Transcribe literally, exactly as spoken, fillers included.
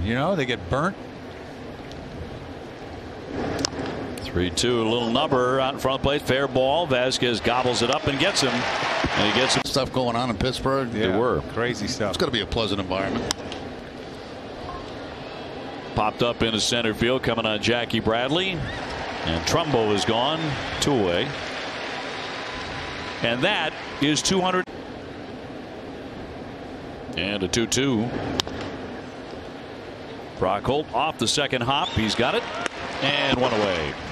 You know, they get burnt. three two, a little number out in front of the plate. Fair ball. Vasquez gobbles it up and gets him. And he gets him. Stuff going on in Pittsburgh. Yeah, there were. Crazy stuff. It's going to be a pleasant environment. Popped up into center field, coming on Jackie Bradley. And Trumbo is gone. Two away. And that is two hundred. And a two two. Brock Holt off the second hop. He's got it. And one away.